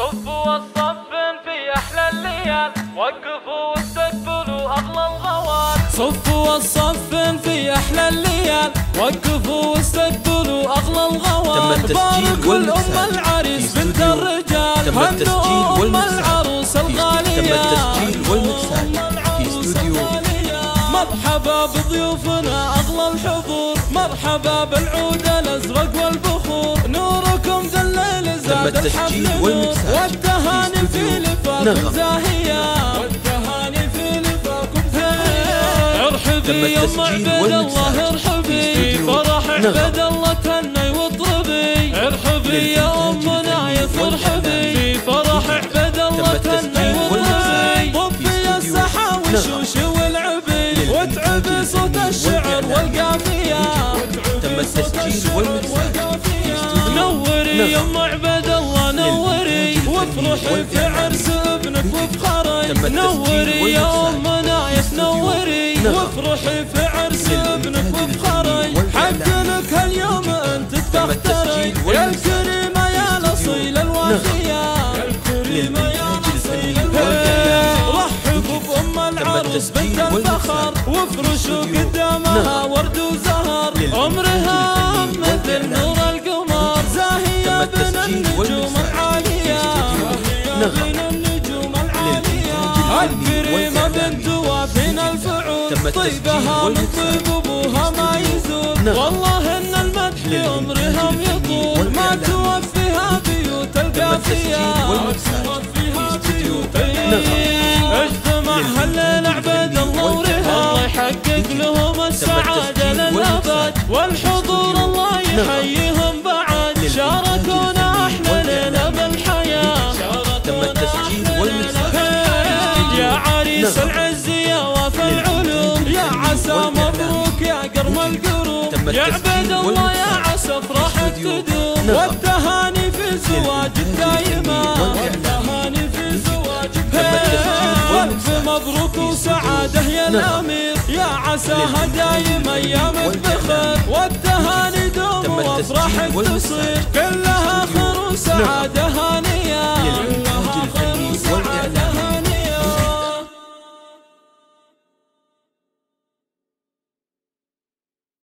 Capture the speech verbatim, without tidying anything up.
صفوا والصفن في أحلى الليال، وقفوا واستقبلوا أغلى الغوال. صفوا والصفن في أحلى الليال، وقفوا واستقبلوا أغلى الغوال. باركوا الأم العريس بنت الرجال، هنئوا أم العروس الغالية. تم التسجيل والمكساج في استوديو. مرحبا بضيوفنا أغلى الحضور، مرحبا بالعود الأزرق والبخور. نوركم ذا الليل زاد الحفل نور، والتهاني في لفاكم زاهية، والتهاني في لفاكم زاهية. ارحبي يا ام عبد الله ارحبي، فرح عبد الله تهني واضربي. ارحبي يا ام نايف ارحبي، فرح عبد الله تهني واضربي. طفي السحا والشوش والعبي، واتعبي صوت الشعر والقافية. تم التسجيل والمكساج في استوديو. نوري يا ام عبد الله نوري، وافرحي في عرس ابنك وبخري. نوري يا ام نايف نوري، وافرحي في عرس ابنك وبخري. حقك هاليوم انت تفتري، يا الكريمة يا الاصيل الوافية، يا الكريمة يا الاصيل الوافية. رحبوا بام العروس بنت الفخر، وافرشوا قدامها ورد وزهر. عمرها مثل نور القمر، زاهية بين النجوم العالية، بين النجوم العالية. الكريمة بنت وافين الفعول، طيبها من طيب ابوها ما يزول. والله ان المدح لعمرهم يطول، ما توفيها بيوت القافية، ما توفيها بيوت القافية. اجتمع هالليل عبد الله ورهاب، الله يحقق لهم السعادة للأبد، والحضور الله يحييهم بعد. شاركونا احلى ليلة بالحياة، تم التسجيل والمكساج. يا عريس العز يا وافى العلوم، يا عسى مبروك يا قرم القروم. يا عبد الله يا عسى افراح تدوم، والتهاني في زواجك دايما، والتهاني في زواجك. ألف مبروك وسعادة يا الأمير، يا عساها دايم أيامك بخير. والتهاني دوم وافراحك تصير، كلها خير وسعادة